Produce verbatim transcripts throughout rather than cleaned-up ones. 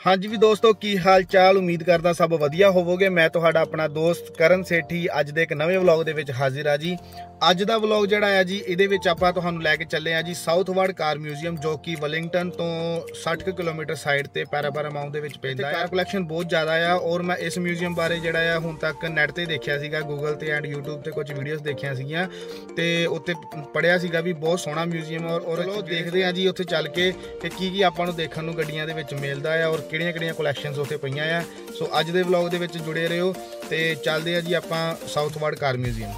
हाँ जी भी दोस्तों की हाल चाल उम्मीद करदा सब वधिया होवोगे। मैं तुहाडा अपना दोस्त करण सेठी अज दे एक नवे व्लॉग दे विच हाजिर आ जी। अज दा व्लॉग जिहड़ा है जी इहदे विच आपां तुहानूं लैके चले आ जी साउथवर्ड कार म्यूजियम जो कि वलिंगटन तो साठ किलोमीटर साइड ते पैरापारामाउंट दे विच पैंदा है। कार कलैक्शन बहुत ज़्यादा आ और मैं इस म्यूजियम बारे जिहड़ा है हुण तक नैट ते देखिया सीगा, गूगल ते एंड यूट्यूब ते कुछ वीडियोज़ देखिया सीगियां ते उत्ते पढ़िया सीगा भी बहुत सोहना म्यूजियम और और चलो देखदे आ जी उत्थे चल के कि की की आपां नूं देखण नूं गड्डियां दे विच मिलदा है और किहड़ियां किहड़ियां कलैक्शनस उत्थे पईयां आ। सो अज दे व्लॉग दे विच जुड़े रहियो ते चलदे आ जी आपां साउथवर्ड कार म्यूजियम।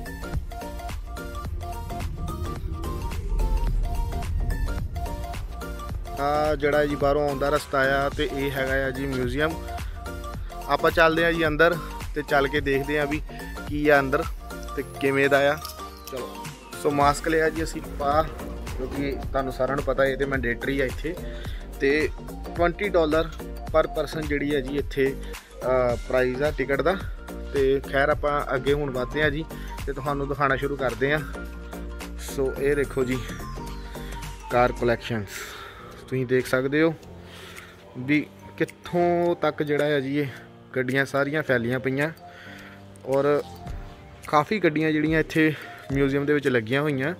आ जड़ा जी बाहरों आउंदा रस्ता आ ते इह हैगा आ जी म्यूजियम। आपां चलदे आ जी अंदर ते चल के देखदे आ भी की आ अंदर ते किवें दा आ। चलो सो मास्क लिया जी असीं पा क्योंकि तुहानूं सारिआं नूं पता है ते मैंडेटरी आ इत्थे ते ट्वेंटी डॉलर पर परसन जिहड़ी है जी इत्थे प्राइस आ टिकट दा। ते खैर आपां अगे हुण वधदे आ जी ते तुहानूं दिखाना शुरू करदे आ। सो ये देखो जी कार कलैक्शनस तुसीं देख सकते हो भी कित्थों तक जिहड़ा है जी ये गड्डियां सारियां फैलियां पईयां और काफ़ी गड्डियां जिहड़ियां इत्थे म्यूजियम दे विच लगियां होईयां।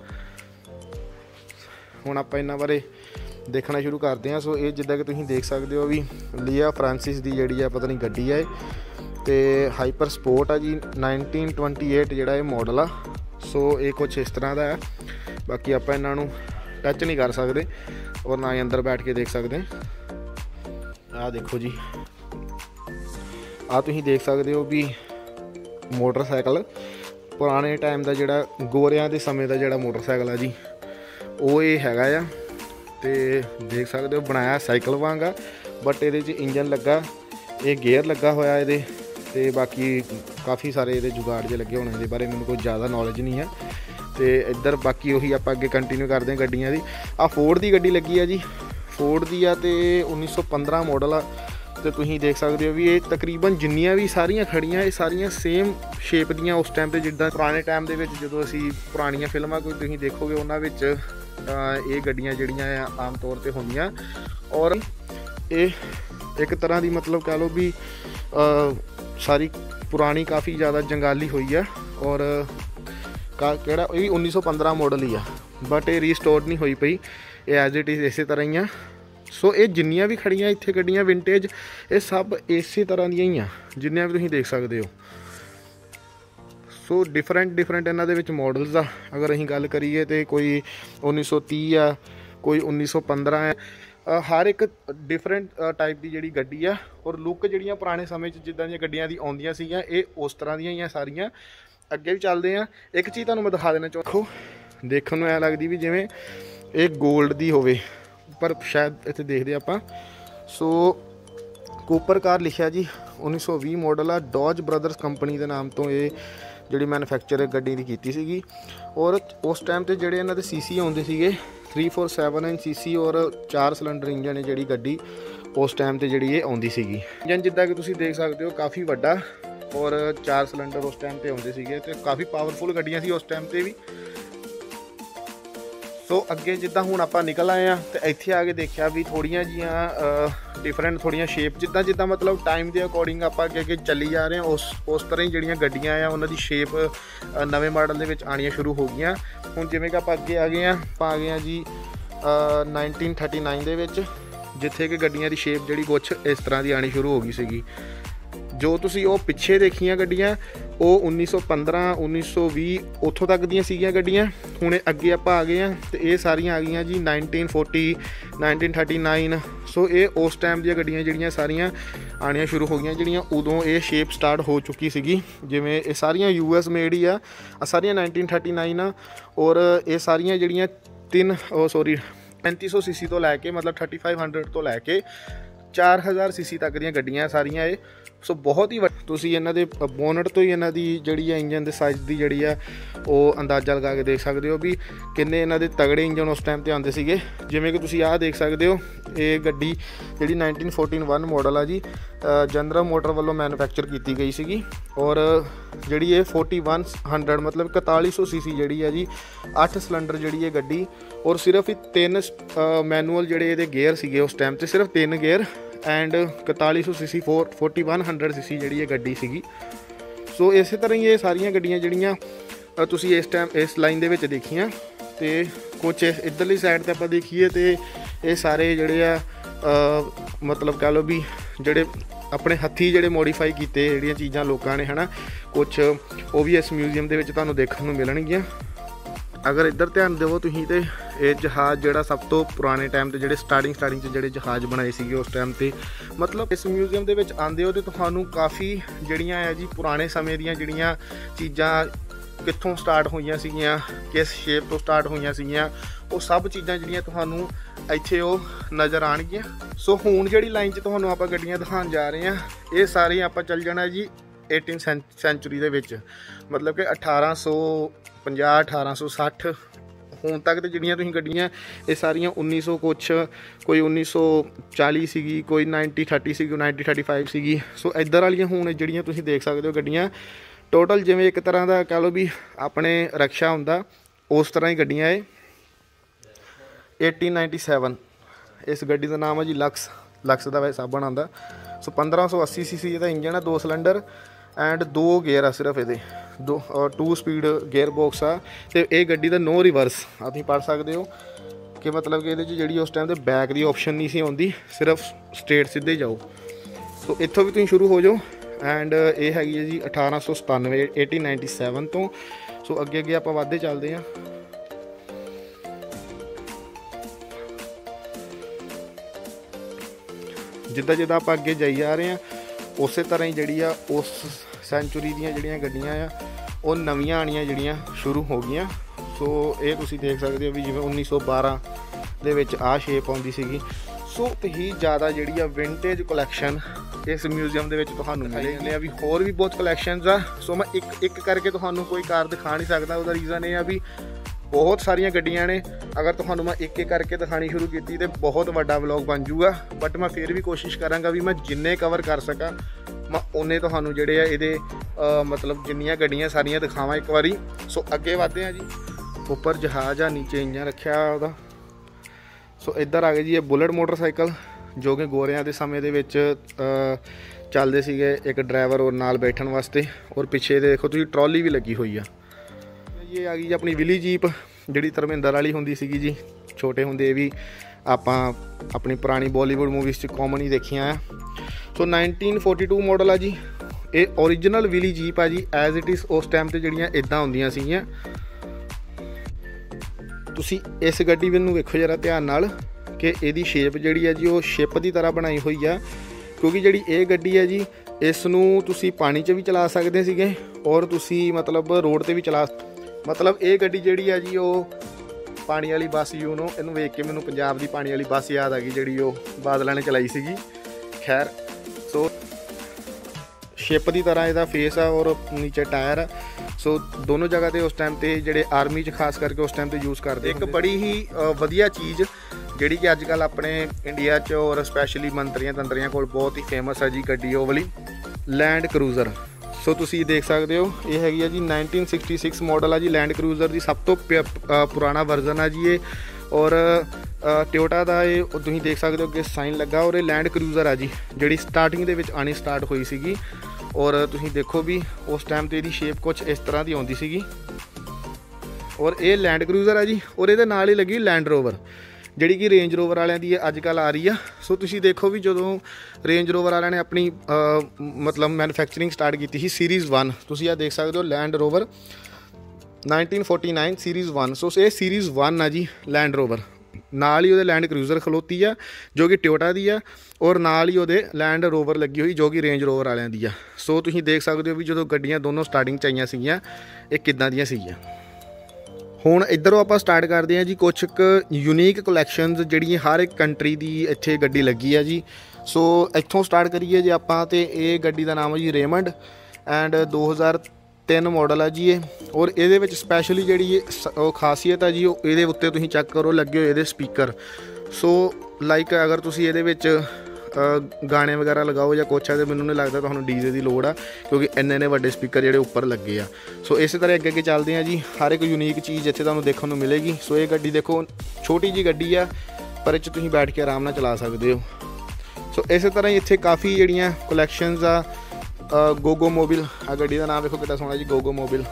हुण आपां इन्हां बारे देखना शुरू करते हैं। सो ये जिद्दां कि तुसीं देख सकते हो भी लिया फ्रांसिस दी जिहड़ी है पता नहीं गड्डी है ते हाइपर स्पोर्ट आ जी नाइनटीन ट्वेंटी एट जिहड़ा ये मॉडल आ। सो ये कुछ इस तरह का है, बाकी आपां इन्हां नूं टच नहीं कर सकते और ना ही अंदर बैठ के देख सकते। आ देखो जी आ तुसीं देख सकते हो भी मोटरसाइकिल पुराने टाइम का जिहड़ा गोरियां दे समय का जिहड़ा मोटरसाइकिल है जी वो ये हैगा आ ते देख सकते हो बनाया साइकिल वांग आ बट ये इंजन लगा, ये गेयर लगा होया ये ते बाकी काफ़ी सारे ये जुगाड़ जे लगे होने के बारे मैंने कोई ज़्यादा नॉलेज नहीं है। तो इधर बाकी उही आप अगे कंटिन्यू करते हैं गड्डियां दी। आ फोर्ड की गड्डी लगी है जी, फोर्ड दी आ ते उन्नीस सौ पंद्रह मॉडल आ ते तुसीं देख सकते हो भी ये तकरीबन जिन्नियां भी सारियां खड़ियां ये सारियां सेम शेप दियां उस टाइम ते जिद्दां पुराने टाइम दे विच जदों असीं पुरानियां फिल्मां कोई तुसीं देखोगे उन्हां विच ये गड्डियां जिहड़ियां आम तौर पर होंदियां और ये एक तरह की मतलब कह लो भी सारी पुरानी काफ़ी ज़्यादा जंगाली हुई है और का केड़ा ये उन्नीस सौ पंद्रह मॉडल ही आ बट ये रीस्टोर नहीं हुई पई, ये एज इट इज़ इस तरह ही आ। सो ये जिन्नियां भी खड़ियां इत्थे गड्डियां विंटेज ये सब इस तरह दियां ही आ जिन्नियां भी तुसीं देख सकते हो। सो डिफरेंट डिफरेंट इन्हां दे विच मॉडल्स आ। अगर असीं गल करिए तो कोई उन्नीस सौ तीह आ, कोई उन्नीस सौ पंद्रह है, हर एक डिफरेंट टाइप की जिहड़ी गड्डी आ और लुक जिहड़ियां पुराने समय जिद्दां दियां गड्डियां दी आउंदियां सीगियां ये उस तरह दियां ही आ सारियां। अगे भी चलते हैं, एक चीज़ तुहानूं मैं दिखा देना चाहो देखने में ऐ लगती भी जिवें ये गोल्ड दी होवे पर शायद इत्थे देखदे आपां। सो कूपर कार लिखिया जी उन्नीस सौ भी मॉडल आ, डॉज ब्रदर्स कंपनी के नाम तो ये जिहड़ी मैनुफैक्चर गड्डी दी कीती सीगी और उस टाइम ते जिहड़े इन्हां दे सीसी आउंदे सीगे three four seven inch CC और चार सिलेंडर इंजन है जिहड़ी गड्डी उस टाइम ते जिहड़ी ये आउंदी सीगी। इंजन जिद्दां कि तुसीं देख सकते हो काफ़ी वड्डा और चार सिलेंडर उस टाइम पे आउंदे सीगे ते काफ़ी पावरफुल गड्डियां सी उस टाइम पे भी। सो अगे जिद्दां हुण आपां निकल आए हैं तो इत्थे आके देखिया भी थोड़ियां जिहियां डिफरेंट थोड़ियां शेप जिद्दां जिद्दां मतलब टाइम के अकॉर्डिंग आपां अगे अगे चली जा रहे हैं उस उस तरह ही जिहड़ियां गड्डियां आ उन्हां दी शेप नवे मॉडल दे विच आनियां शुरू हो गईयां। हुण जिवें कि आपां अगे आ गए हैं आपां आ गए हैं जी नाइनटीन थर्टी नाइन दे विच जिथे कि गड्डियां दी शेप जिहड़ी कुछ इस तरह की आनी शुरू हो गई सीगी। जो तुसीं वो पिछे देखियां गड्डियां वो उन्नीस सौ पंद्रह उन्नीस सौ भी उतों तक दियां सीगियां गड्डियां। हुणे अगे आपां आ गए हैं तो ये सारियां आ गई जी nineteen forty nineteen thirty nine. So ये उस टाइम दी गड्डियां जिहड़ियां सारियां आनियां शुरू हो गई जिहड़ियां उदों ये शेप स्टार्ट हो चुकी सीगी। जिवें ये सारियां यू एस मेड ही आ, सारियां नाइनटीन थर्टी नाइन आ और ये सारियां जिहड़ियां तीन ओ सॉरी पैंती सौ सी सी तो लैके मतलब थर्टी फाइव हंड्रड तो लैके चार हज़ार सी सी तक दियां गड्डियां सारियां ये। सो बहुत ही तुसीं इन्हां दे बोनट तो ही इन्हां दी जिहड़ी है इंजन दे साइज़ दी जिहड़ी है वो अंदाज़ा लगा के देख सकते हो भी किन्ने इन्हां दे तगड़े इंजन उस टाइम ते आंदे सीगे। जिवें कि तुसीं आह देख सकते हो ये गड्डी जिहड़ी नाइनटीन फोर्टीन वन मॉडल आ जी जनरल मोटर वालों मैनुफैक्चर की गई सीगी और जिहड़ी ये फोर्टी वन हंड्रड मतलब इकताली सौ सी सी जिहड़ी है जी अठ सिलेंडर जिहड़ी है गड्डी और सिर्फ तीन मैनुअल जिहड़े इहदे गेयर सीगे उस टाइम ते सिर्फ तीन गेयर ਐਂਡ ਇਕਤਾਲੀ सौ CC four forty one hundred CC ਜਿਹੜੀ ਇਹ ਗੱਡੀ ਸੀਗੀ। ਸੋ ਇਸੇ ਤਰ੍ਹਾਂ ਹੀ ਇਹ ਸਾਰੀਆਂ ਗੱਡੀਆਂ ਜਿਹੜੀਆਂ ਤੁਸੀਂ ਇਸ ਟਾਈਮ ਇਸ ਲਾਈਨ ਦੇ ਵਿੱਚ ਦੇਖੀਆਂ, ਤੇ ਕੁਛ ਇੱਧਰਲੀ ਸਾਈਡ 'ਤੇ ਆਪਾਂ ਦੇਖੀਏ ਤੇ ਇਹ ਸਾਰੇ ਜਿਹੜੇ ਆ ਮਤਲਬ ਕਹਿ ਲਓ ਵੀ ਜਿਹੜੇ ਆਪਣੇ ਹੱਥੀਂ ਜਿਹੜੇ ਮੋਡੀਫਾਈ ਕੀਤੇ ਜਿਹੜੀਆਂ ਚੀਜ਼ਾਂ ਲੋਕਾਂ ਨੇ, ਹੈ ਨਾ, ਕੁਛ ਉਹ ਵੀ ਇਸ ਮਿਊਜ਼ੀਅਮ ਦੇ ਵਿੱਚ ਤੁਹਾਨੂੰ ਦੇਖਣ ਨੂੰ ਮਿਲਣਗੀਆਂ। ਅਗਰ ਇੱਧਰ ਧਿਆਨ ਦਿਓ ਤੁਸੀਂ ਤੇ ਇਹ ਜਹਾਜ਼ ਜਿਹੜਾ ਸਭ ਤੋਂ ਪੁਰਾਣੇ ਟਾਈਮ ਤੇ ਜਿਹੜੇ ਸਟਾਰਟਿੰਗ ਸਟਾਰਟਿੰਗ 'ਚ ਜਿਹੜੇ ਜਹਾਜ਼ ਬਣਾਏ ਸੀਗੇ ਉਸ ਟਾਈਮ ਤੇ, ਮਤਲਬ ਇਸ ਮਿਊਜ਼ੀਅਮ ਦੇ ਵਿੱਚ ਆਉਂਦੇ ਹੋ ਤੇ ਤੁਹਾਨੂੰ ਕਾਫੀ ਜਿਹੜੀਆਂ ਆ ਜੀ ਪੁਰਾਣੇ ਸਮੇਂ ਦੀਆਂ ਜਿਹੜੀਆਂ ਚੀਜ਼ਾਂ ਕਿੱਥੋਂ ਸਟਾਰਟ ਹੋਈਆਂ ਸੀਗੀਆਂ, ਕਿਸ ਸ਼ੇਪ ਤੋਂ ਸਟਾਰਟ ਹੋਈਆਂ ਸੀਗੀਆਂ, ਉਹ ਸਭ ਚੀਜ਼ਾਂ ਜਿਹੜੀਆਂ ਤੁਹਾਨੂੰ ਇੱਥੇ ਉਹ ਨਜ਼ਰ ਆਉਣਗੀਆਂ। ਸੋ ਹੁਣ ਜਿਹੜੀ ਲਾਈਨ 'ਚ ਤੁਹਾਨੂੰ ਆਪਾਂ ਗੱਡੀਆਂ ਦਿਖਾਉਣ ਜਾ ਰਹੇ ਹਾਂ, ਇਹ ਸਾਰੀਆਂ ਆਪਾਂ ਚੱਲ ਜਾਣਾ ਜੀ ਏਟੀਨ ਸੈਂਚੁਰੀ ਦੇ ਵਿੱਚ, ਮਤਲਬ ਕਿ ਅਠਾਰਾਂ ਸੌ ਪੰਜਾਹ ਅਠਾਰਾਂ ਸੌ ਸੱਠ ਹੁਣ ਤੱਕ ਤੇ ਜਿਹੜੀਆਂ ਤੁਸੀਂ ਗੱਡੀਆਂ ਇਹ ਸਾਰੀਆਂ ਉੱਨੀ ਸੌ ਕੁਛ, ਕੋਈ ਉੱਨੀ ਸੌ ਚਾਲੀ ਸੀਗੀ, ਕੋਈ ਨਾਈਨਟੀ ਥਰਟੀ ਸੀਗੀ, ਨਾਈਨਟੀ ਥਰਟੀ ਫਾਈਵ ਸੀਗੀ। ਸੋ ਇੱਧਰ ਵਾਲੀਆਂ ਹੁਣ ਜਿਹੜੀਆਂ ਤੁਸੀਂ ਦੇਖ ਸਕਦੇ ਹੋ ਗੱਡੀਆਂ ਟੋਟਲ ਜਿਵੇਂ ਇੱਕ ਤਰ੍ਹਾਂ ਦਾ ਕਹਿ ਲਓ ਵੀ ਆਪਣੇ ਰਕਸ਼ਾ ਹੁੰਦਾ ਉਸ ਤਰ੍ਹਾਂ ਹੀ ਗੱਡੀਆਂ ਇਹ ਏਟੀਨ ਨਾਈਨਟੀ ਸੈਵਨ। ਇਸ ਗੱਡੀ ਦਾ ਨਾਮ ਹੈ ਜੀ ਲਕਸ, ਲਕਸ ਦਾ ਵੈਸੇ ਸਾਬਣ ਆਉਂਦਾ। ਸੋ ਪੰਦਰਾਂ ਸੌ ਅੱਸੀ ਸੀ ਸੀ ਇਹਦਾ ਇੰਜਨ ਆ, ਦੋ ਸਿਲੰਡਰ ਐਂਡ ਦੋ ਗੇਅਰ ਆ ਸਿਰਫ ਇਹਦੇ, ਦੋ ਟੂ ਸਪੀਡ ਗੇਅਰ ਬੋਕਸ ਆ। ਅਤੇ ਇਹ ਗੱਡੀ ਦਾ ਨੋ ਰਿਵਰਸ ਆ, ਤੁਸੀਂ ਪੜ੍ਹ ਸਕਦੇ ਹੋ ਕਿ ਮਤਲਬ ਕਿ ਇਹਦੇ 'ਚ ਜਿਹੜੀ ਉਸ ਟਾਈਮ 'ਤੇ ਬੈਕ ਦੀ ਆਪਸ਼ਨ ਨਹੀਂ ਸੀ ਆਉਂਦੀ, ਸਿਰਫ ਸਟ੍ਰੇਟ ਸਿੱਧੇ ਜਾਓ। ਸੋ ਇੱਥੋਂ ਵੀ ਤੁਸੀਂ ਸ਼ੁਰੂ ਹੋ ਜਾਓ ਐਂਡ ਇਹ ਹੈਗੀ ਹੈ ਜੀ ਅਠਾਰਾਂ ਸੌ ਸਤਾਨਵੇਂ ਏਟੀਨ ਨਾਈਨਟੀ ਸੈਵਨ ਤੋਂ। ਸੋ ਅੱਗੇ ਅੱਗੇ ਆਪਾਂ ਵੱਧਦੇ ਚੱਲਦੇ ਹਾਂ। ਜਿੱਦਾਂ ਜਿੱਦਾਂ ਆਪਾਂ ਅੱਗੇ ਜਾਈ ਜਾ ਰਹੇ ਹਾਂ ਉਸੇ ਤਰ੍ਹਾਂ ਹੀ ਜਿਹੜੀ ਆ ਉਸ ਸੈਂਚੁਰੀ ਦੀਆਂ ਜਿਹੜੀਆਂ ਗੱਡੀਆਂ ਆ ਉਹ ਨਵੀਆਂ ਆਉਣੀਆਂ ਜਿਹੜੀਆਂ ਸ਼ੁਰੂ ਹੋ ਗਈਆਂ। ਸੋ ਇਹ ਤੁਸੀਂ ਦੇਖ ਸਕਦੇ ਹੋ ਵੀ ਜਿਵੇਂ ਉੱਨੀ ਸੌ ਬਾਰਾਂ ਦੇ ਵਿੱਚ ਆਹ ਸ਼ੇਪ ਆਉਂਦੀ ਸੀਗੀ। ਸੋ ਬਹੁਤ ਹੀ ਜ਼ਿਆਦਾ ਜਿਹੜੀ ਆ ਵਿੰਟੇਜ ਕਲੈਕਸ਼ਨ ਇਸ ਮਿਊਜ਼ੀਅਮ ਦੇ ਵਿੱਚ ਤੁਹਾਨੂੰ ਮਿਲੇਗੀ। ਆ ਵੀ ਹੋਰ ਵੀ ਬਹੁਤ ਕਲੈਕਸ਼ਨਸ ਆ। ਸੋ ਮੈਂ ਇੱਕ ਇੱਕ ਕਰਕੇ ਤੁਹਾਨੂੰ ਕੋਈ ਕਾਰ ਦਿਖਾ ਨਹੀਂ ਸਕਦਾ, ਉਹਦਾ ਰੀਜ਼ਨ ਇਹ ਆ ਵੀ ਬਹੁਤ ਸਾਰੀਆਂ ਗੱਡੀਆਂ ਨੇ। ਅਗਰ ਤੁਹਾਨੂੰ ਮੈਂ ਇੱਕ ਇੱਕ ਕਰਕੇ ਦਿਖਾਣੀ ਸ਼ੁਰੂ ਕੀਤੀ ਤਾਂ ਬਹੁਤ ਵੱਡਾ ਵਲੌਗ ਬਣ ਜੂਗਾ, ਬਟ ਮੈਂ ਫਿਰ ਵੀ ਕੋਸ਼ਿਸ਼ ਕਰਾਂਗਾ ਵੀ ਮੈਂ ਜਿੰਨੇ ਕਵਰ ਕਰ ਸਕਾਂ ਮੈਂ ਉਹਨੇ ਤੁਹਾਨੂੰ ਜਿਹੜੇ ਆ ਇਹਦੇ ਮਤਲਬ ਜਿੰਨੀਆਂ ਗੱਡੀਆਂ ਸਾਰੀਆਂ ਦਿਖਾਵਾਂ ਇੱਕ ਵਾਰੀ। ਸੋ ਅੱਗੇ ਵਧਦੇ ਹਾਂ ਜੀ। ਉੱਪਰ ਜਹਾਜ਼ ਆ, ਨੀਚੇ ਇੰਜਨ ਰੱਖਿਆ ਉਹਦਾ। ਸੋ ਇੱਧਰ ਆ ਗਏ ਜੀ ਇਹ ਬੁਲਟ ਮੋਟਰਸਾਈਕਲ ਜੋ ਕਿ ਗੋਰਿਆਂ ਦੇ ਸਮੇਂ ਦੇ ਵਿੱਚ ਚੱਲਦੇ ਸੀਗੇ, ਇੱਕ ਡਰਾਈਵਰ ਔਰ ਨਾਲ ਬੈਠਣ ਵਾਸਤੇ। ਔਰ ਪਿੱਛੇ ਦੇਖੋ ਤੁਸੀਂ ਟਰਾਲੀ ਵੀ ਲੱਗੀ ਹੋਈ ਆ। ਇਹ ਆ ਗਈ ਜੀ ਆਪਣੀ ਵਿਲੀ ਜੀਪ ਜਿਹੜੀ ਧਰਮਿੰਦਰ ਵਾਲੀ ਹੁੰਦੀ ਸੀਗੀ ਜੀ, ਛੋਟੇ ਹੁੰਦੇ ਵੀ ਆਪਾਂ ਆਪਣੀ ਪੁਰਾਣੀ ਬਾਲੀਵੁੱਡ ਮੂਵੀਜ਼ 'ਚ ਕਾਮਨ ਹੀ ਦੇਖੀਆਂ ਆ। So nineteen forty two model ਆ ਜੀ ਇਹ, ਓਰੀਜਨਲ ਵਿਲੀ ਜੀਪ ਆ ਜੀ ਐਜ਼ ਇਟ ਇਜ਼। ਉਸ ਟਾਈਮ 'ਤੇ ਜਿਹੜੀਆਂ ਇੱਦਾਂ ਹੁੰਦੀਆਂ ਸੀਗੀਆਂ। ਤੁਸੀਂ ਇਸ ਗੱਡੀ ਨੂੰ ਵੇਖੋ ਜਰਾ ਧਿਆਨ ਨਾਲ ਕਿ ਇਹਦੀ ਸ਼ੇਪ ਜਿਹੜੀ ਹੈ ਜੀ ਉਹ ਸ਼ਿਪ ਦੀ ਤਰ੍ਹਾਂ ਬਣਾਈ ਹੋਈ ਆ, ਕਿਉਂਕਿ ਜਿਹੜੀ ਇਹ ਗੱਡੀ ਹੈ ਜੀ ਇਸ ਨੂੰ ਤੁਸੀਂ ਪਾਣੀ 'ਚ ਵੀ ਚਲਾ ਸਕਦੇ ਸੀਗੇ ਔਰ ਤੁਸੀਂ ਮਤਲਬ ਰੋਡ 'ਤੇ ਵੀ ਚਲਾ, ਮਤਲਬ ਇਹ ਗੱਡੀ ਜਿਹੜੀ ਆ ਜੀ ਉਹ ਪਾਣੀ ਵਾਲੀ ਬੱਸ ਯੂ ਨੋ, ਇਹਨੂੰ ਵੇਖ ਕੇ ਮੈਨੂੰ ਪੰਜਾਬ ਦੀ ਪਾਣੀ ਵਾਲੀ ਬੱਸ ਯਾਦ ਆ ਗਈ ਜਿਹੜੀ ਉਹ ਬਾਦਲਾਂ ਨੇ ਚਲਾਈ ਸੀਗੀ। ਖੈਰ ਸੋ ਸ਼ਿਪ ਦੀ ਤਰ੍ਹਾਂ ਇਹਦਾ ਫੇਸ ਆ ਔਰ ਨੀਚੇ ਟਾਇਰ ਆ। ਸੋ ਦੋਨੋਂ ਜਗ੍ਹਾ 'ਤੇ ਉਸ ਟਾਈਮ 'ਤੇ ਜਿਹੜੇ ਆਰਮੀ 'ਚ ਖਾਸ ਕਰਕੇ ਉਸ ਟਾਈਮ 'ਤੇ ਯੂਜ਼ ਕਰਦੇ। ਇੱਕ ਬੜੀ ਹੀ ਵਧੀਆ ਚੀਜ਼ ਜਿਹੜੀ ਕਿ ਅੱਜ ਕੱਲ੍ਹ ਆਪਣੇ ਇੰਡੀਆ 'ਚ ਔਰ ਸਪੈਸ਼ਲੀ ਮੰਤਰੀਆਂ ਤੰਤਰੀਆਂ ਕੋਲ ਬਹੁਤ ਹੀ ਫੇਮਸ ਹੈ ਜੀ ਗੱਡੀ, ਉਹ ਵਾਲੀ ਲੈਂਡ ਕਰੂਜ਼ਰ। ਸੋ ਤੁਸੀਂ ਦੇਖ ਸਕਦੇ ਹੋ ਇਹ ਹੈਗੀ ਆ ਜੀ ਨਾਈਨਟੀਨ ਸਿਕਸਟੀ ਸਿਕਸ ਮਾਡਲ ਆ ਜੀ ਲੈਂਡ ਕਰੂਜ਼ਰ ਦੀ, ਸਭ ਤੋਂ ਪੁਰਾਣਾ ਵਰਜ਼ਨ ਆ ਜੀ ਇਹ। ਔਰ ਟੋਯੋਟਾ ਦਾ ਇਹ ਤੁਸੀਂ ਦੇਖ ਸਕਦੇ ਹੋ ਅੱਗੇ ਸਾਈਨ ਲੱਗਾ ਔਰ ਇਹ ਲੈਂਡ ਕਰੂਜ਼ਰ ਆ ਜੀ ਜਿਹੜੀ ਸਟਾਰਟਿੰਗ ਦੇ ਵਿੱਚ ਆਉਣੀ ਸਟਾਰਟ ਹੋਈ ਸੀਗੀ। ਔਰ ਤੁਸੀਂ ਦੇਖੋ ਵੀ ਉਸ ਟਾਈਮ 'ਤੇ ਇਹਦੀ ਸ਼ੇਪ ਕੁਛ ਇਸ ਤਰ੍ਹਾਂ ਦੀ ਆਉਂਦੀ ਸੀਗੀ। ਔਰ ਇਹ ਲੈਂਡ ਕਰੂਜ਼ਰ ਆ ਜੀ ਔਰ ਇਹਦੇ ਨਾਲ ਹੀ ਲੱਗੀ ਲੈਂਡ ਰੋਵਰ ਜਿਹੜੀ ਕਿ ਰੇਂਜ ਰੋਵਰ ਵਾਲਿਆਂ ਦੀ ਅੱਜ ਕੱਲ੍ਹ ਆ ਰਹੀ ਆ। ਸੋ ਤੁਸੀਂ ਦੇਖੋ ਵੀ ਜਦੋਂ ਰੇਂਜ ਰੋਵਰ ਵਾਲਿਆਂ ਨੇ ਆਪਣੀ ਮਤਲਬ ਮੈਨੂਫੈਕਚਰਿੰਗ ਸਟਾਰਟ ਕੀਤੀ ਸੀ ਸੀਰੀਜ਼ ਵਨ, ਤੁਸੀਂ ਆ ਦੇਖ ਸਕਦੇ ਹੋ Land Rover nineteen forty nine series one. So ਇਹ ਸੀਰੀਜ਼ ਵਨ ਆ ਜੀ ਲੈਂਡ ਰੋਵਰ, ਨਾਲ ਹੀ ਉਹਦੇ ਲੈਂਡ ਕਰੂਜ਼ਰ ਖਲੋਤੀ ਆ ਜੋ ਕਿ ਟੋਯੋਟਾ ਦੀ ਆ ਔਰ ਨਾਲ ਹੀ ਉਹਦੇ ਲੈਂਡ ਰੋਵਰ ਲੱਗੀ ਹੋਈ ਜੋ ਕਿ ਰੇਂਜ ਰੋਵਰ ਵਾਲਿਆਂ ਦੀ ਆ। ਸੋ ਤੁਸੀਂ ਦੇਖ ਸਕਦੇ ਹੋ ਵੀ ਜਦੋਂ ਗੱਡੀਆਂ ਦੋਨੋਂ ਸਟਾਰਟਿੰਗ 'ਚ ਆਈਆਂ ਸੀਗੀਆਂ ਇਹ ਕਿੱਦਾਂ ਦੀਆਂ ਸੀਗੀਆਂ। ਹੁਣ ਇੱਧਰੋਂ ਆਪਾਂ ਸਟਾਰਟ ਕਰਦੇ ਹਾਂ ਜੀ ਕੁਛ ਕੁ ਯੂਨੀਕ ਕਲੈਕਸ਼ਨਸ ਜਿਹੜੀਆਂ ਹਰ ਇੱਕ ਕੰਟਰੀ ਦੀ ਇੱਥੇ ਗੱਡੀ ਲੱਗੀ ਆ ਜੀ। ਸੋ ਇੱਥੋਂ ਸਟਾਰਟ ਕਰੀਏ ਜੇ ਆਪਾਂ, ਤੇ ਇਹ ਗੱਡੀ ਦਾ ਨਾਮ ਹੈ ਜੀ ਰੇਮੰਡ ਐਂਡ ਦੋ ਹਜ਼ਾਰ ਤਿੰਨ ਮਾਡਲ ਆ ਜੀ ਇਹ। ਔਰ ਇਹਦੇ ਵਿੱਚ ਸਪੈਸ਼ਲੀ ਜਿਹੜੀ ਉਹ ਖਾਸੀਅਤ ਆ ਜੀ ਉਹ ਇਹਦੇ ਉੱਤੇ ਤੁਸੀਂ ਚੈੱਕ ਕਰੋ ਲੱਗੇ ਹੋਏ ਇਹਦੇ ਸਪੀਕਰ। ਸੋ ਲਾਈਕ ਅਗਰ ਤੁਸੀਂ ਇਹਦੇ ਵਿੱਚ ਗਾਣੇ ਵਗੈਰਾ ਲਗਾਓ ਜਾਂ ਕੁਛ ਹੈ ਤਾਂ ਮੈਨੂੰ ਨਹੀਂ ਲੱਗਦਾ ਤੁਹਾਨੂੰ ਡੀਜੇ ਦੀ ਲੋੜ ਆ, ਕਿਉਂਕਿ ਇੰਨੇ ਇੰਨੇ ਵੱਡੇ ਸਪੀਕਰ ਜਿਹੜੇ ਉੱਪਰ ਲੱਗੇ ਆ। ਸੋ ਇਸੇ ਤਰ੍ਹਾਂ ਅੱਗੇ ਅੱਗੇ ਚੱਲਦੇ ਆ ਜੀ, ਹਰ ਇੱਕ ਯੂਨੀਕ ਚੀਜ਼ ਇੱਥੇ ਤੁਹਾਨੂੰ ਦੇਖਣ ਨੂੰ ਮਿਲੇਗੀ। ਸੋ ਇਹ ਗੱਡੀ ਦੇਖੋ ਛੋਟੀ ਜਿਹੀ ਗੱਡੀ ਆ ਪਰ ਇਹ 'ਚ ਤੁਸੀਂ ਬੈਠ ਕੇ ਆਰਾਮ ਨਾਲ ਚਲਾ ਸਕਦੇ ਹੋ। सो इस तरह ही इत्थे काफ़ी जिहड़ियां कलैक्शनस आ गोगो मोबिल आ गड्डी का नाम देखो कितना सोहना जी गोगो मोबिल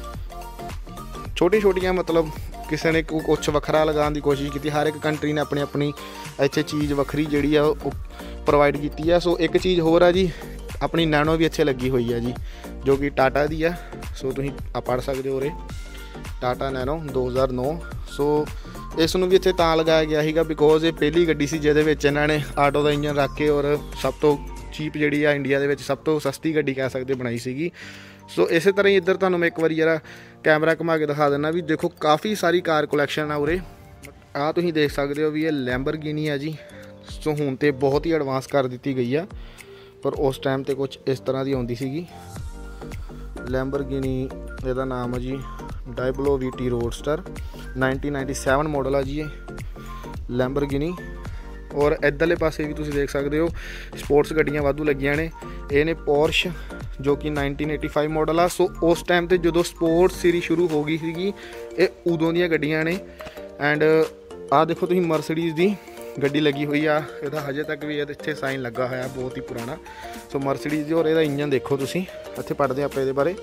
छोटी छोटियां मतलब किसी ने कुछ वखरा लगाने की कोशिश की हर एक कंट्री ने अपनी अपनी इत्थे चीज़ वखरी जिहड़ी आ प्रोवाइड की है। सो एक चीज़ होर है जी अपनी नैनो भी इत्थे लगी हुई है जी जो कि टाटा दी है। सो तुसीं पढ़ सकते हो रे टाटा नैनो दो हज़ार नौ। सो इसनूं भी इत्थे तां लगाया गया सीगा बिकॉज ये पहली गड्डी सी जिहदे विच इन्हां ने आटो का इंजन रख के और सब तो चीप जिहड़ी आ इंडिया दे विच सब तो सस्ती गड्डी कह सकते बनाई सीगी। सो इस तरह ही इधर तुहानूं मैं एक बार जरा कैमरा घुमा के दिखा दिना भी देखो काफ़ी सारी कार कलैक्शन आ उरे आ तुसीं देख सकते हो भी ये लैंबरगिनी है जी। सो हुण ते बहुत ही एडवांस कर दी गई है पर उस टाइम ते कुछ इस तरह की आउंदी सीगी लैंबरगिनी इहदा नाम है जी Diablo V T roadster nineteen ninety seven model है जी ये लैंबरगिनी। और इधरले पासे भी तुसीं देख सकते हो स्पोर्ट्स गड्डियां वाधू लगियां ने ये ने पोर्श जो कि नाइनटीन एटी फाइव मॉडल आ। सो उस टाइम ते जो स्पोर्ट्स सीरीज शुरू हो गई सीगी ये उदों दियां गड्डियां ने। एंड आ देखो तुसीं मर्सिडीज़ दी गड्डी लगी हुई आ इहदा हजे तक भी इत्थे साइन लगा होया बहुत ही पुराना। सो मर्सिडीज़ और इहदा इंजन देखो तुसीं इत्थे पढ़दे आपां इहदे बारे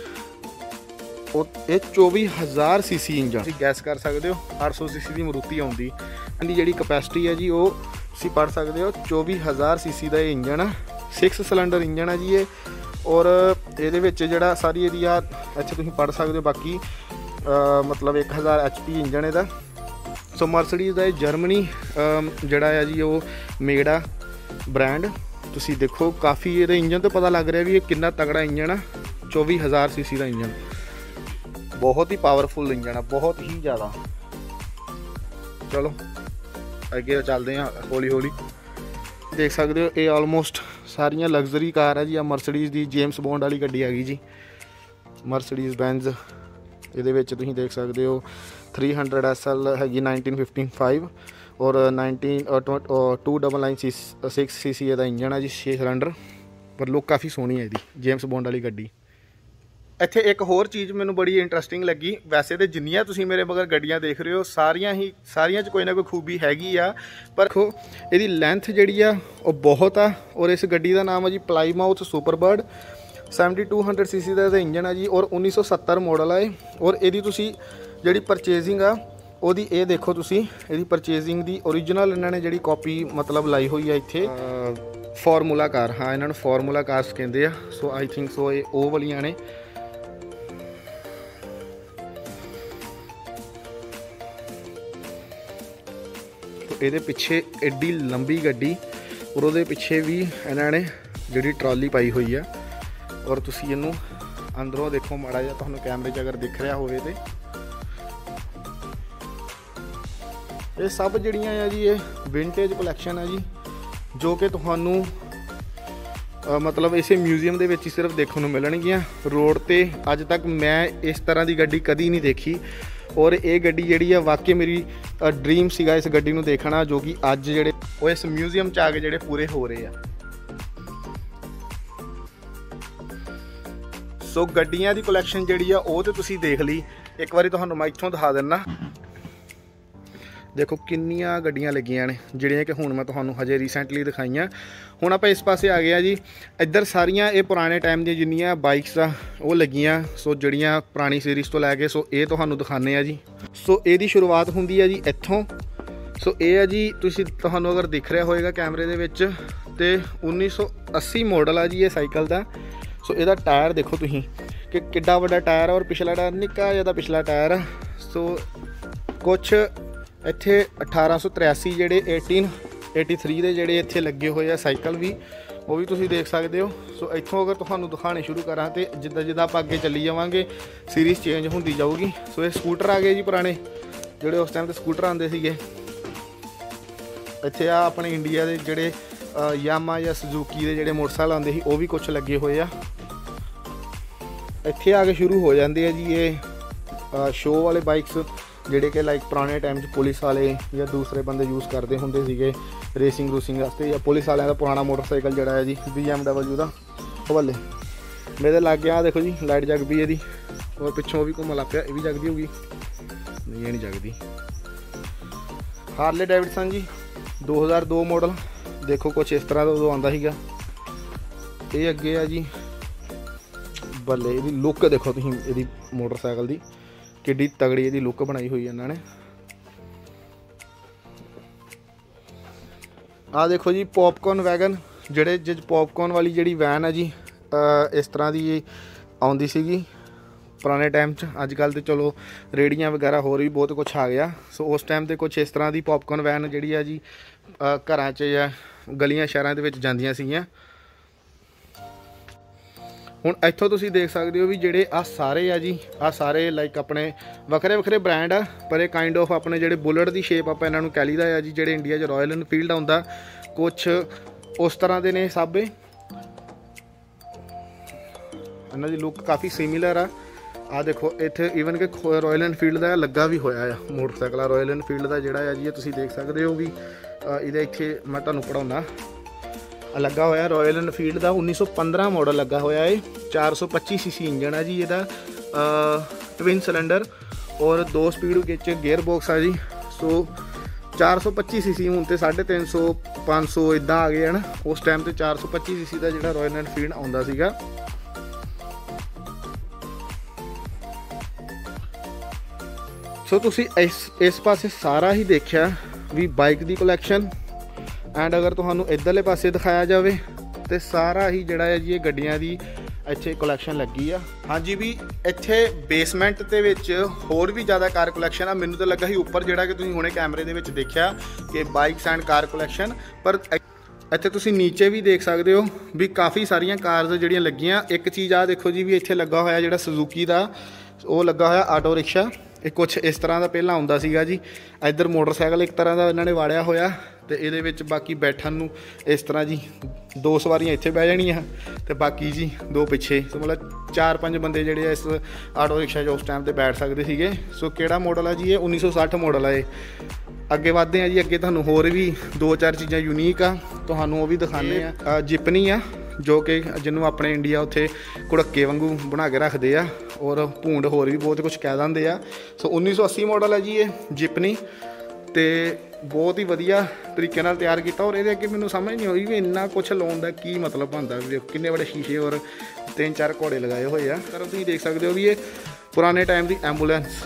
ये चौबी हज़ार सी सी इंजन तुसीं गैस कर सकते हो अठ सौ सी सी की मरुती आउंदी इहदी जिहड़ी कैपेसिटी है जी वो तुसीं पढ़ सकते हो चौबी हज़ार सी सी का ये इंजन है सिक्स सिलेंडर इंजन है जी ये। और ये जिहड़ा सारी इहदी आ इत्थे तुसीं पढ़ सकते हो बाकी आ, मतलब एक हज़ार एच पी इंजन इहदा। सो मर्सिडीज़ का जर्मनी जिहड़ा है जी वो मेड आ ब्रांड तुसीं देखो काफ़ी ये इंजन तो पता लग रहा भी ये कितना तगड़ा इंजन है चौबी हज़ार सी सी का इंजन बहुत ही पावरफुल इंजन है बहुत ही ज़्यादा। चलो अगे चलते हैं हौली हौली देख सकते हो ये ऑलमोस्ट सारिया लग्जरी कार है जी आ मर्सिडीज़ की जेम्स बॉन्ड वाली गड्डी हैगी जी मर्सिडीज़ बेंज ये तुसीं देख सकते हो थ्री हंड्रड एस एल हैगी नाइनटीन फिफ्टी फाइव और nineteen two double nine C six C C का इंजन है जी छे सिलेंडर पर लुक काफ़ी सोहनी है जी जेम्स बॉन्ड वाली गड्डी। ਇੱਥੇ एक होर चीज़ मैनू बड़ी इंटरस्टिंग लगी वैसे तो जिन्नियां तुसीं मेरे मगर गड्डियां देख रहे हो सारियां ही सारियां च कोई ना कोई खूबी हैगी आ पर देखो इहदी लेंथ जिहड़ी आ वो बहुत आ। और इस गड्डी का नाम है जी Plymouth Superbird seventy two hundred C C का इंजन है जी और उन्नीस सौ सत्तर मॉडल है। और इहदी तुसीं जिहड़ी परचेजिंग आ ਉਹਦੀ ਇਹ ਦੇਖੋ ਤੁਸੀਂ ਇਹਦੀ ਪਰਚੇजिंग ਦੀ ओरिजिनल ਇਹਨਾਂ ਨੇ ਜਿਹੜੀ ਕਾਪੀ ਮਤਲਬ ਲਾਈ ਹੋਈ ਆ ਇੱਥੇ ਫਾਰਮੂਲਾ ਕਾਰ ਹਾਂ ਇਹਨਾਂ ਨੂੰ ਫਾਰਮੂਲਾ ਕਾਰਸ ਕਹਿੰਦੇ ਆ। ਸੋ ਆਈ ਥਿੰਕ ਸੋ ਇਹ ਉਹ ਵਾਲੀਆਂ ਨੇ ਇਹਦੇ ਪਿੱਛੇ ਐਡੀ ਲੰਬੀ ਗੱਡੀ ਔਰ ਉਹਦੇ ਪਿੱਛੇ ਵੀ ਇਹਨਾਂ ਨੇ ਜਿਹੜੀ ਟਰਾਲੀ ਪਾਈ ਹੋਈ ਆ ਔਰ ਤੁਸੀਂ ਇਹਨੂੰ ਅੰਦਰੋਂ ਦੇਖੋ ਮਾੜਾ ਜਿਹਾ ਤੁਹਾਨੂੰ ਕੈਮਰੇ 'ਚ ਅਗਰ ਦਿਖ ਰਿਹਾ ਹੋਵੇ ਤੇ ਇਹ ਸਭ ਜਿਹੜੀਆਂ ਆ ਜੀ ਇਹ ਵਿੰਟੇਜ ਕਲੈਕਸ਼ਨ ਆ ਜੀ ਜੋ ਕਿ ਤੁਹਾਨੂੰ मतलब इसे म्यूजियम ਦੇ ਵਿੱਚ ਹੀ ਸਿਰਫ ਦੇਖਣ ਨੂੰ ਮਿਲਣਗੀਆਂ रोड ਤੇ ਅੱਜ तक मैं इस तरह की गड्डी कभी नहीं देखी। और ये गड्डी जी है वाकई मेरी ड्रीम सीगा इस गड्डी को देखना जो कि अज जेडे वो इस म्यूजियम च आके जेडे पूरे हो रहे हैं। सो गड्डियां दी कलैक्शन जी है वो तो तुसी देख ली एक बार तुहानू मैं इत्थों दिखा देना। देखो किन्नियां गड्डियां लगियां ने जिहड़ियां कि हुण मैं तुहानू हजे रीसेंटली दिखाईयां। हुण आपां इस पासे आ गए जी इधर सारियां ये पुराने टाइम दी जिन्नियां बाइक्स आ वो लगियां। सो जिहड़ियां पुरानी सीरीज़ तो लैके सो ये तुहानू दिखाने आ जी। सो इहदी शुरुआत हुंदी है जी इत्थों। सो ये है जी तुसीं तुहानू अगर दिख रहा होएगा कैमरे दे विच ते उन्नीस सौ अस्सी मॉडल आ जी ये साइकिल दा। सो इहदा टायर देखो तुसीं कि किड्डा वड्डा टायर और पिछला टायर निक्का जिहा पिछला टायर आ। सो कुछ ਇੱਥੇ अठारह सौ तिरासी ਜਿਹੜੇ एटीन एटी थ्री ਦੇ ਜਿਹੜੇ ਇੱਥੇ ਲੱਗੇ ਹੋਏ ਆ ਸਾਈਕਲ ਵੀ ਉਹ ਵੀ ਤੁਸੀਂ ਦੇਖ ਸਕਦੇ ਹੋ। ਸੋ ਇੱਥੋਂ ਅਗਰ ਤੁਹਾਨੂੰ ਦਿਖਾਣੇ ਸ਼ੁਰੂ ਕਰਾਂ ਤੇ ਜਿੱਦਾਂ ਜਿੱਦਾਂ ਆਪਾਂ ਅੱਗੇ ਚੱਲੀ ਜਾਵਾਂਗੇ ਸੀਰੀਜ਼ ਚੇਂਜ ਹੁੰਦੀ ਜਾਊਗੀ। ਸੋ ਇਹ ਸਕੂਟਰ ਆ ਗਏ ਜੀ ਪੁਰਾਣੇ ਜਿਹੜੇ ਉਸ ਟਾਈਮ ਤੇ ਸਕੂਟਰ ਆਉਂਦੇ ਸੀਗੇ। ਇੱਥੇ ਆ ਆਪਣੇ ਇੰਡੀਆ ਦੇ ਜਿਹੜੇ ਯਾਮਾ ਜਾਂ ਸੁਜ਼ੂਕੀ ਦੇ ਜਿਹੜੇ ਮੋਟਰਸਾਈਕਲ ਆਉਂਦੇ ਸੀ ਉਹ ਵੀ ਕੁਝ ਲੱਗੇ ਹੋਏ ਆ। ਇੱਥੇ ਆ ਕੇ ਸ਼ੁਰੂ ਹੋ ਜਾਂਦੇ ਆ ਜੀ ਇਹ ਸ਼ੋਅ ਵਾਲੇ ਬਾਈਕਸ ਜਿਹੜੇ ਕਿ ਲਾਈਕ ਪੁਰਾਣੇ ਟਾਈਮ 'ਚ ਪੁਲਿਸ ਵਾਲੇ ਜਾਂ ਦੂਸਰੇ ਬੰਦੇ ਯੂਜ਼ ਕਰਦੇ ਹੁੰਦੇ ਸੀਗੇ ਰੇਸਿੰਗ ਰੂਸਿੰਗ ਵਾਸਤੇ। ਜਾਂ ਪੁਲਿਸ ਵਾਲਿਆਂ ਦਾ ਪੁਰਾਣਾ ਮੋਟਰਸਾਈਕਲ ਜਿਹੜਾ ਹੈ ਜੀ ਬੀ ਐਮ ਡਬਲਯੂ ਦਾ ਉਹ ਵਾਲੇ ਮੇਰੇ ਲੱਗ ਗਿਆ। ਦੇਖੋ ਜੀ ਲਾਈਟ ਜਗ ਪਈ ਇਹਦੀ ਔਰ ਪਿੱਛੋਂ ਵੀ ਘੁੰਮਣ ਲੱਗ ਪਿਆ ਇਹ ਵੀ ਜਗਦੀ ਹੋਊਗੀ ਨਹੀਂ ਇਹ ਨਹੀਂ ਜਗਦੀ। ਹਾਰਲੇ ਡੇਵਿਡਸਨ ਜੀ दो हज़ार दो मॉडल देखो कुछ इस तरह का उदों आंदा सीगा। ये अगे आ जी बल्ले इहदी लुक देखो तुसीं इहदी मोटरसाइकिल दी किड्डी तगड़ी इहदी लुक बनाई हुई है इन्होंने। आ देखो जी पॉपकॉर्न वैगन जिहड़े जिस पॉपकॉर्न वाली जिहड़ी वैन है जी इस तरह की आउंदी सीगी पुराने टाइम च। अजकल तो चलो रेहड़ियाँ वगैरह होर भी बहुत कुछ आ गया। सो उस टाइम तो कुछ इस तरह की पॉपकॉर्न वैन जिहड़ी है जी घरां च या गलियां शहरां दे विच जांदियां सीगीयां। हुण इत्थों तुसीं देख सकते हो भी जिहड़े आ सारे आ जी आ सारे लाइक अपने वखरे वखरे ब्रांड आ पर ये काइंड ऑफ अपने जिहड़े बुलेट की शेप आपां इन्हां नूं कह लईदा है जी। जिहड़े इंडिया च रॉयल एनफील्ड आउंदा कुछ उस तरह के ने सब इन्हां दी लुक काफ़ी सिमिलर आ। आ देखो इत्थे ईवन कि रॉयल एनफील्ड का लगा भी होया है मोटरसाइकिल रॉयल एनफील्ड का जिहड़ा है जी तुसीं देख सकते हो भी इहदे इत्थे मैं तुहानूं पढ़ाउणा लगा होया रॉयल एनफील्ड का उन्नीस सौ पंद्रह मॉडल लगा होया है। चार सौ पच्ची सी सी इंजन है जी इहदा ट्विन सिलेंडर और दो स्पीड विच गेयर बॉक्स है जी। सो चार सौ पच्ची सी सी हूँ तो साढ़े तीन सौ पाँच सौ इदा आ गए हैं ना। उस टाइम तो चार सौ पच्ची सी सी का जो रॉयल एनफील्ड आउंदा सीगा। सो तुसी इस इस पासे सारा ही देखा भी बाइक की कलैक्शन एंड अगर तुहानू इधरले पासे दिखाया जाए तो सारा ही जड़ा है जी गड्डियां दी इत्थे कलैक्शन लगी आ। हाँ जी भी इत्थे बेसमेंट दे विच होर भी ज़्यादा कार कलैक्शन आ। मैनू तो लगा ही उपर जिहड़ा कि तुसीं हुणे कैमरे दे विच देखिया कि बाइक्स एंड कार कलैक्शन पर इत्थे तुसीं नीचे भी देख सकते हो भी काफ़ी सारियां कार्स जिहड़ियां लगियां। एक चीज़ आ देखो जी भी इत्थे लगा होया जिहड़ा सुजुकी दा वो लगा होया आटो रिक्शा। एक कुछ इस तरह का पहला आउंदा सीगा जी। इधर मोटरसाइकिल एक तरह का इन्होंने वाड़िया होया तो ये बाकी बैठन नूं इस तरह जी दो सवारियां इत्थे बह जानियां तो बाकी जी दो पिछे। सो मतलब चार पांच बंदे जिहड़े इस आटो रिक्शा उस टाइम पर बैठ सकते सीगे। सो किहड़ा मॉडल है जी ये उन्नीस सौ सठ मॉडल है। अगे वधदे हैं जी अगे तुहानूं होर भी दो चार चीज़ां यूनीक आ तुहानूं वो भी दिखाने आ। जिपनी आ जो कि जिन्होंने अपने इंडिया उत्थे कुड़क्के वांगू बना के रखते हैं और भूंड होर भी बहुत कुछ कह देंगे आ। सो उन्नीस सौ अस्सी मॉडल है जी ये जिपनी तो बहुत ही वधिया तरीके नाल तैयार किया। और ये अगे मैनूं समझ नहीं आई भी इन्ना कुछ लाउण दा की मतलब बनता। किन्ने बड़े शीशे और तीन चार घोड़े लगाए हुए आ। तर तुसीं देख सकते हो भी ये पुराने टाइम की एंबूलेंस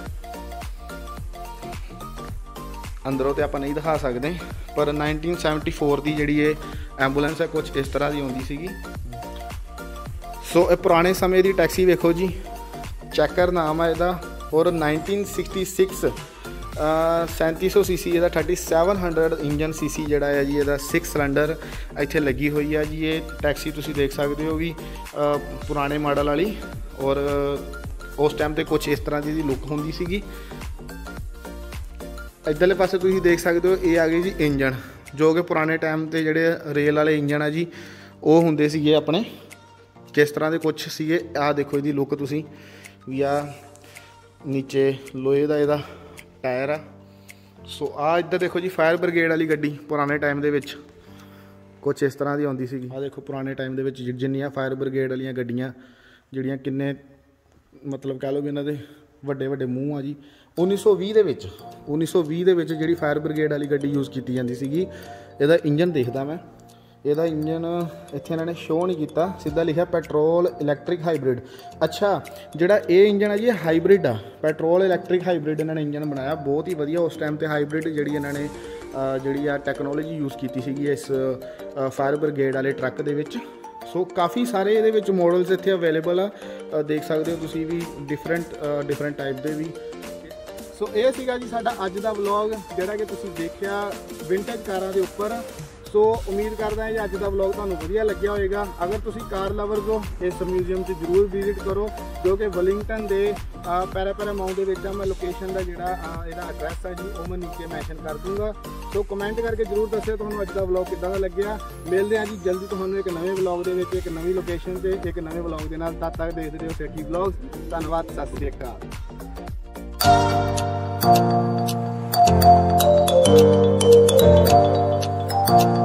अंदरों तो आप नहीं दिखा सकते पर नाइनटीन सैवनटी फोर की जी ये एंबूलेंस है कुछ इस तरह की आउंदी सीगी। सो ये पुराने समय की टैक्सी देखो जी चैकर नाम है इसका और नाइनटीन सिक्सटी सिक्स सैंती सौ सी सी इसका thirty seven hundred engine C C जोड़ा है जी इसका सिक्स सिलेंडर इत्थे लगी हुई है जी। ये टैक्सी तुसी देख सकते हो भी पुराने मॉडल वाली और उस टाइम तो कुछ इस तरह की लुक होंदी सीगी। इधरले पासे तुसीं देख सकते हो ये आ गई जी इंजन जो कि पुराने टाइम के जोड़े रेल वाले इंजन है जी वो होंदे सीगे अपने किस तरह के कुछ सीगे। आ देखो इसकी लुक तुसीं भी आ नीचे लोहे का इहदा टायर आ। सो आ इधर देखो जी फायर ब्रिगेड वाली गड्डी पुराने टाइम के विच कुछ इस तरह की आउंदी सीगी। आ देखो पुराने टाइम के विच जिन्नियां फायर ब्रिगेड वालियां गड्डियां जिहड़ियां किन्ने मतलब कह लो भी इन्हां दे वड्डे वड्डे मूँह आ जी। उन्नीस सौ भी उन्नीस सौ भी जी फायर ब्रिगेड वाली गड्डी यूज़ की जाती सी। इहदा इंजन देखदा मैं इहदा इंजन इत्थे इन्होंने शो नहीं किया सीधा लिखा पेट्रोल इलैक्ट्रिक हाईब्रिड। अच्छा जिहड़ा ये इंजन है जी हाईब्रिड आ पेट्रोल इलैक्ट्रिक हाईब्रिड इन्होंने इंजन बनाया बहुत ही वधिया। उस टाइम ते हाईब्रिड जिहड़ी इन्होंने जिहड़ी आ टैक्नोलॉजी यूज़ की सीगी इस फायर ब्रिगेड वाले ट्रक दे विच। सो काफ़ी सारे ये विच मॉडल्स इत्थे अवेलेबल आ देख सकते हो तुसीं भी डिफरेंट डिफरेंट टाइप के भी। सो ये सीगा जी साडा अज दा व्लॉग जिहड़ा कि तुसीं देखिया विंटेज कारां दे उपर। सो उम्मीद करदा है अज दा व्लॉग तुहानूं वधिया लग्गिया होएगा। अगर तुसीं कार लवर्स हो इस म्यूजियम से जरूर विजिट करो जो कि वलिंगटन के पैरा पैरा माउंट दे विच मैं लोकेशन का जिहड़ा इहदा एड्रैस है जी वो मैं नीचे मैंशन कर दूँगा। सो कमेंट करके जरूर दस्सिओ तुहानूं अज दा व्लॉग किद्दां दा लग्गिया। मिलदे हैं जी जल्दी तुहानूं एक नवे व्लॉग दे विच एक नवीं लोकेशन ते एक नवे व्लॉग दे नाल। तद तक देखदे रहो सेठी व्लॉग्स। धन्नवाद सत श्री अकाल।